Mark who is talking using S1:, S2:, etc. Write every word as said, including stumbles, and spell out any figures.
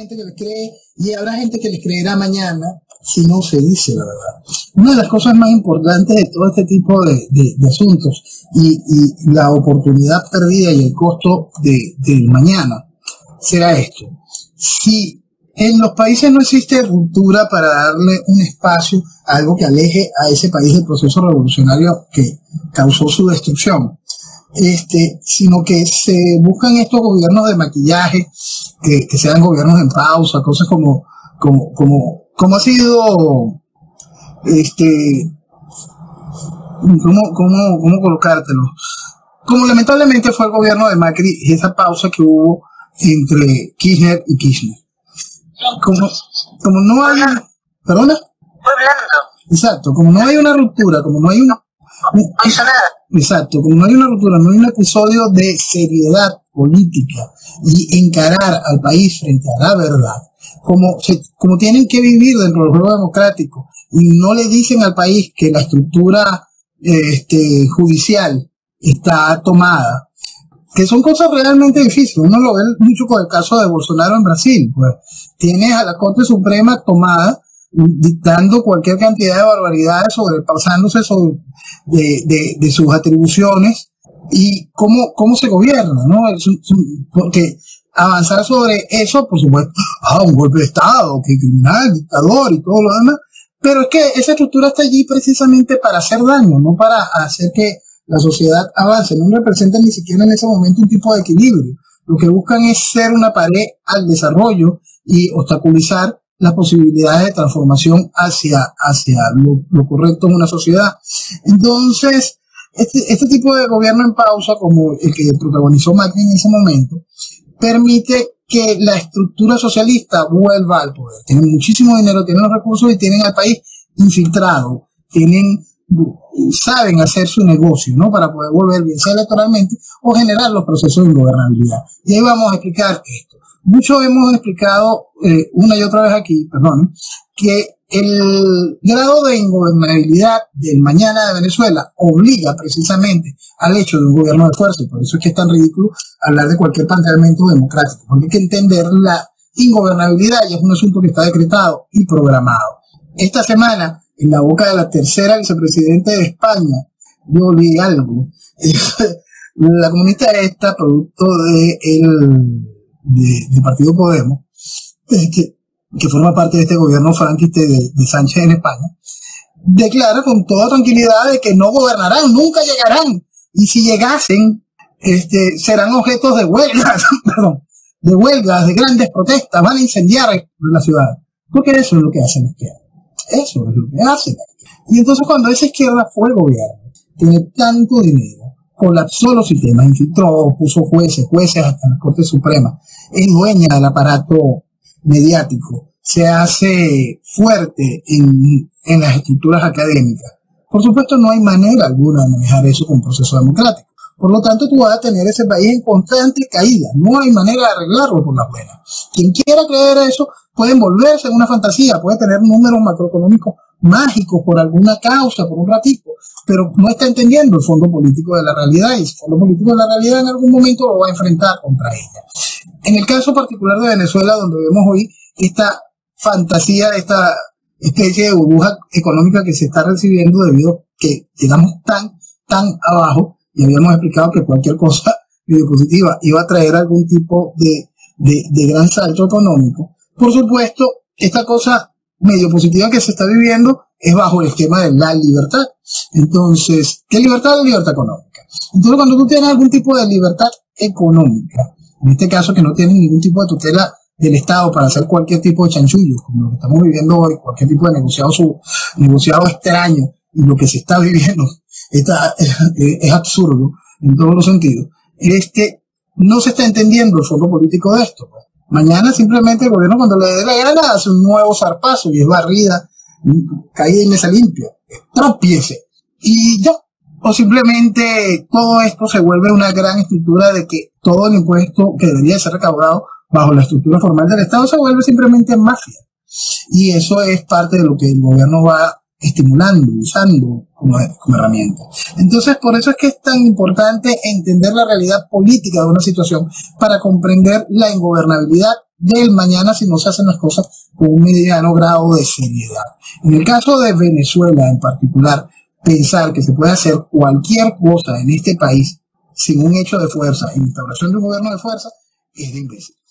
S1: gente que les cree y habrá gente que les creerá mañana si no se dice la verdad. Una de las cosas más importantes de todo este tipo de, de, de asuntos y, y la oportunidad perdida y el costo de, del mañana será esto. Si en los países no existe ruptura para darle un espacio a algo que aleje a ese país del proceso revolucionario que causó su destrucción, este, sino que se buscan estos gobiernos de maquillaje, que, que sean gobiernos en pausa, cosas como, como, como, como ha sido, este, ¿cómo, cómo, cómo colocártelo? Como lamentablemente fue el gobierno de Macri, esa pausa que hubo entre Kirchner y Kirchner. Como, como no hay, ¿perdona? Exacto, como no hay una ruptura, como no hay una, un, exacto, como no hay una ruptura, no hay un episodio de seriedad política y encarar al país frente a la verdad, como, se, como tienen que vivir dentro del juego democrático y no le dicen al país que la estructura este, judicial está tomada, que son cosas realmente difíciles. Uno lo ve mucho con el caso de Bolsonaro en Brasil, pues tienes a la Corte Suprema tomada, dictando cualquier cantidad de barbaridades, sobrepasándose sobre, de, de, de sus atribuciones, y cómo, cómo se gobierna, ¿no? Es un, porque avanzar sobre eso, por supuesto, ah, un golpe de Estado, que criminal, dictador y todo lo demás, pero es que esa estructura está allí precisamente para hacer daño, no para hacer que la sociedad avance. No representan ni siquiera en ese momento un tipo de equilibrio. Lo que buscan es ser una pared al desarrollo y obstaculizar las posibilidades de transformación hacia, hacia lo, lo correcto en una sociedad. Entonces, este, este tipo de gobierno en pausa, como el que protagonizó Macri en ese momento, permite que la estructura socialista vuelva al poder. Tienen muchísimo dinero, tienen los recursos y tienen al país infiltrado, tienen, saben hacer su negocio, ¿no? Para poder volver, bien sea electoralmente o generar los procesos de ingobernabilidad. Y ahí vamos a explicar esto. Mucho hemos explicado eh, una y otra vez aquí, perdón, que el grado de ingobernabilidad del mañana de Venezuela obliga precisamente al hecho de un gobierno de fuerza, y por eso es que es tan ridículo hablar de cualquier planteamiento democrático, porque hay que entender la ingobernabilidad y es un asunto que está decretado y programado. Esta semana, en la boca de la tercera vicepresidenta de España, yo leí algo. La comunista esta, producto de el de, de Partido Podemos, que, que forma parte de este gobierno franquista de, de Sánchez en España, declara con toda tranquilidad de que no gobernarán, nunca llegarán, y si llegasen, este, serán objetos de huelgas, perdón, de huelgas, de grandes protestas, van a incendiar la ciudad, porque eso es lo que hace la izquierda, eso es lo que hace la izquierda. Y entonces cuando esa izquierda fue el gobierno, tiene tanto dinero, colapsó los sistemas, infiltró, puso jueces, jueces hasta la Corte Suprema, es dueña del aparato mediático, se hace fuerte en, en las estructuras académicas. Por supuesto, no hay manera alguna de manejar eso con un proceso democrático. Por lo tanto, tú vas a tener ese país en constante caída. No hay manera de arreglarlo por las buenas. Quien quiera creer eso puede envolverse en una fantasía, puede tener números macroeconómicos mágicos por alguna causa, por un ratito, pero no está entendiendo el fondo político de la realidad, y el fondo político de la realidad en algún momento lo va a enfrentar contra ella. En el caso particular de Venezuela, donde vemos hoy esta fantasía, esta especie de burbuja económica que se está recibiendo debido a que llegamos tan, tan abajo, y habíamos explicado que cualquier cosa medio positiva iba a traer algún tipo de, de, de gran salto económico. Por supuesto, esta cosa medio positiva que se está viviendo es bajo el esquema de la libertad. Entonces, ¿qué libertad? La libertad económica. Entonces, cuando tú tienes algún tipo de libertad económica, en este caso que no tienes ningún tipo de tutela del Estado para hacer cualquier tipo de chanchullo, como lo que estamos viviendo hoy, cualquier tipo de negociado, sub, negociado extraño, y lo que se está viviendo está, es, es absurdo en todos los sentidos, es que no se está entendiendo el fondo político de esto. Pues. Mañana simplemente el gobierno, cuando le dé la gana, hace un nuevo zarpazo y es barrida, caída y mesa limpia, tropiece y ya. O simplemente todo esto se vuelve una gran estructura de que todo el impuesto que debería ser recaudado bajo la estructura formal del Estado se vuelve simplemente mafia. Y eso es parte de lo que el gobierno va estimulando, usando como, como herramienta. Entonces, por eso es que es tan importante entender la realidad política de una situación para comprender la ingobernabilidad del mañana si no se hacen las cosas con un mediano grado de seriedad. En el caso de Venezuela en particular, pensar que se puede hacer cualquier cosa en este país sin un hecho de fuerza, en instauración de un gobierno de fuerza, es de imbécil.